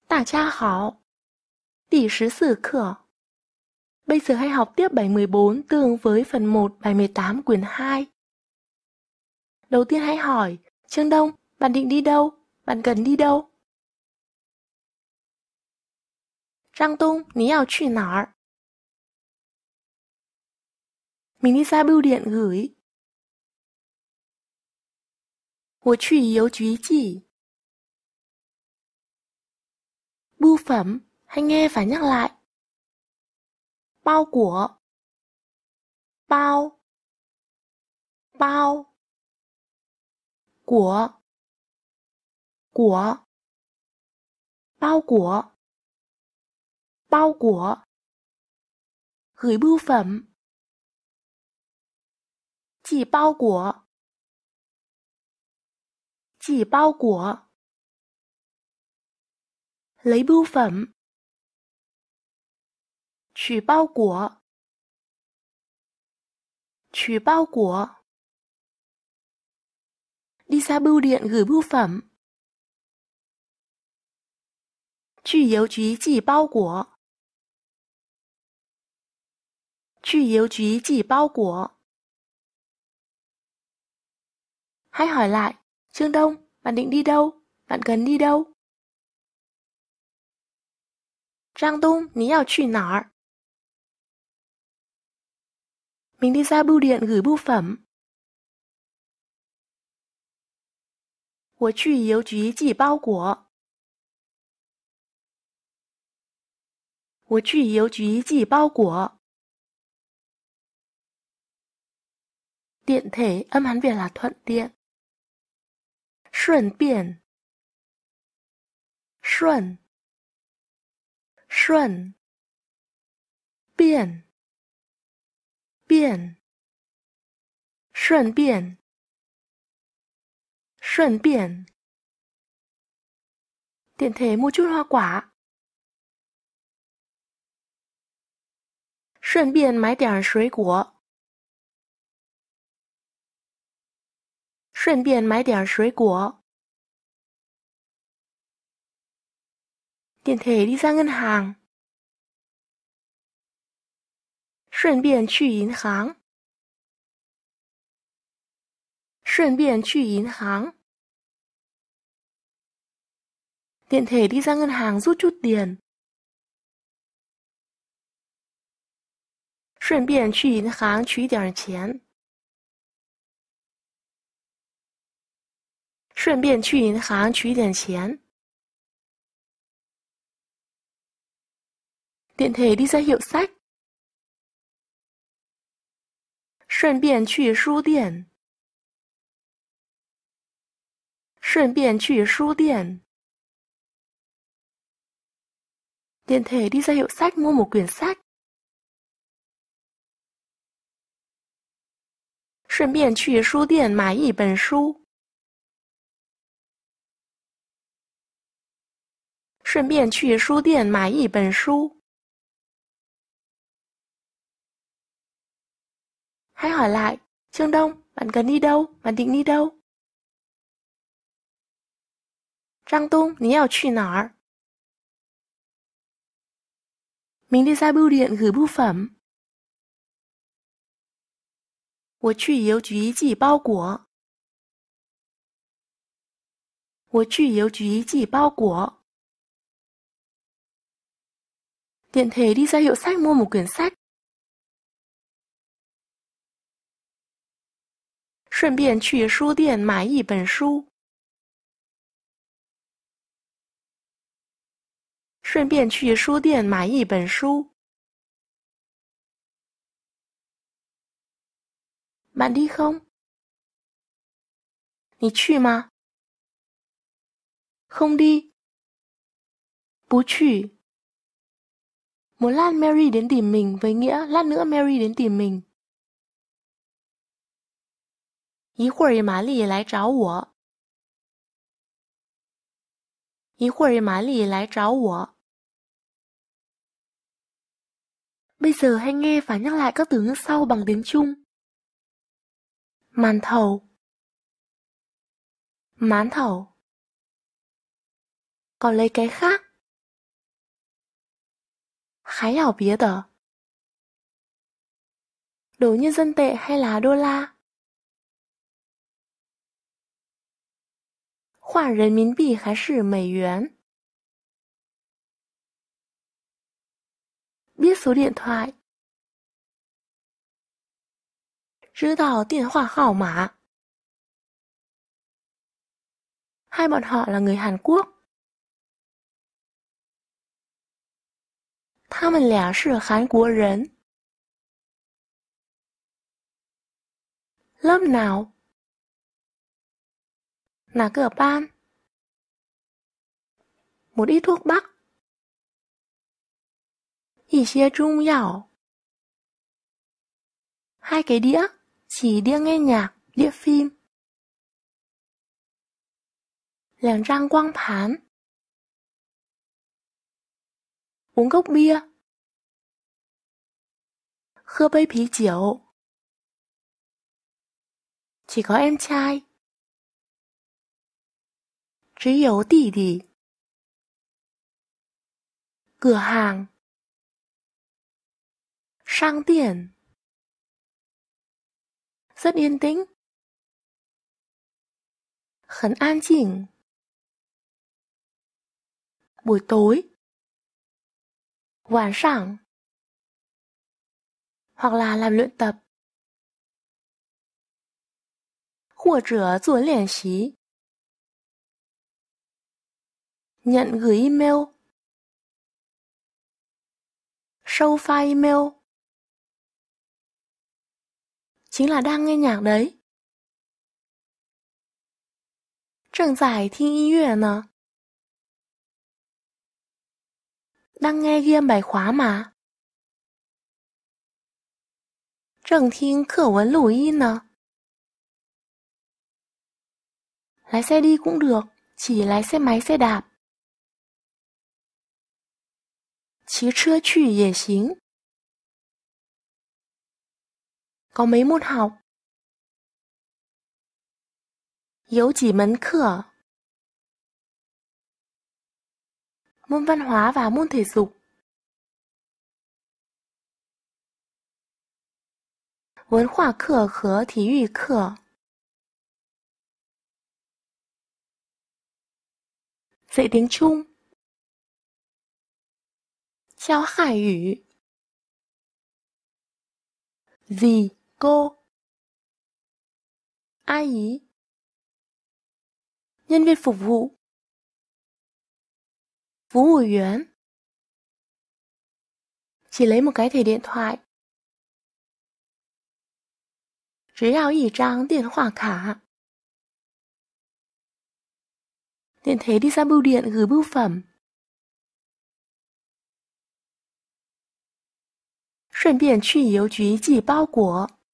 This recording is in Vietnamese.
大家好，第14课. Bây giờ hãy học tiếp bài 14 tương ứng với phần 1 bài 18 quyển 2. Đầu tiên hãy hỏi, Trương Đông, bạn định đi đâu? Bạn cần đi đâu? Trang Tung, 你要去哪儿? Mình đi ra bưu điện gửi. 我去邮局寄. Bưu phẩm, hãy nghe và nhắc lại. Bao của. Bao. Bao. Của. Của. Bao của. Bao của. Gửi bưu phẩm. Chỉ bao của. Chỉ bao của. Lấy bưu phẩm.取包裹.取包裹. Đi ra bưu điện gửi bưu phẩm. 去邮局寄包裹. 去邮局寄包裹. Hãy hỏi lại, Trương Đông, bạn định đi đâu? Bạn cần đi đâu? Trang Tung, 你要去哪儿? Mình đi ra bưu điện gửi bưu phẩm. 我去邮局寄包裹. 我去邮局寄包裹. Tiện thể âm Hán Việt là thuận tiện. 顺便. 顺. 顺. 便. 便. 顺便. 顺便. Tiện thể mua chút hoa quả. 顺便买点水果. 顺便买点水果. Tiện thể đi ra ngân hàng. 顺便去银行. 顺便去银行. Tiện thể đi ra ngân hàng rút chút tiền. 顺便去银行取点钱. 顺便去银行取点钱. Tiện thể đi ra hiệu sách. 顺便去书店. 顺便去书店. Tiện thể đi ra hiệu sách mua một quyển sách. 顺便去书店买一本书. 顺便去书店买一本书. Hãy hỏi lại, Trương Đông, bạn cần đi đâu? Bạn định đi đâu? Trang Tung, 你要去哪儿? Mình đi ra bưu điện gửi bưu phẩm. 我去邮局寄包裹. 我去邮局寄包裹. Tiện thể đi ra hiệu sách mua một quyển sách. 顺便去书店买一本书. 顺便去书店买一本书. Bạn đi không? 你去吗? Không đi. 不去. Một lát Mary đến tìm mình với nghĩa lát nữa Mary đến tìm mình. 一会儿玛丽来找我. 一会儿玛丽来找我. Bây giờ hãy nghe và nhắc lại các từ ngữ sau bằng tiếng Trung. Màn thầu. Mán thầu. Còn lấy cái khác. 还要别的 đồ nhân dân tệ hay là đô la? 换人民币还是美元? Biết số điện thoại. 知道电话号码. Hai bọn họ là người Hàn Quốc. 他们俩是韩国人. Lớp nào? Là cờ ban. Một ít thuốc bắc. 一些中药. Hai cái đĩa, chỉ đĩa nghe nhạc, đĩa phim. 两张光盘. Uống cốc bia. 喝杯啤酒. Chỉ có em trai. 只有弟弟. Cửa hàng. Sang店. Rất yên tĩnh. 很安静. Buổi tối. 晚上. Hoặc là làm luyện tập. 或者做练习. Nhận gửi email.收发 email. Chính là đang nghe nhạc đấy. 正在听音乐呢. Đang nghe ghi âm bài khóa mà. 正听课文录音呢. Lái xe đi cũng được, chỉ lái xe máy xe đạp. 骑车去也行. Có mấy môn học. 有几门课. Môn văn hóa và môn thể dục. 文化课和体育课. Dạy tiếng Trung. 教汉语. Dì, cô. 阿姨. Nhân viên phục vụ. 服务员. Chỉ lấy một cái thẻ điện thoại. 只要一张电话卡. Tiện thể đi ra bưu điện gửi bưu phẩm. 顺便去邮局寄包裹.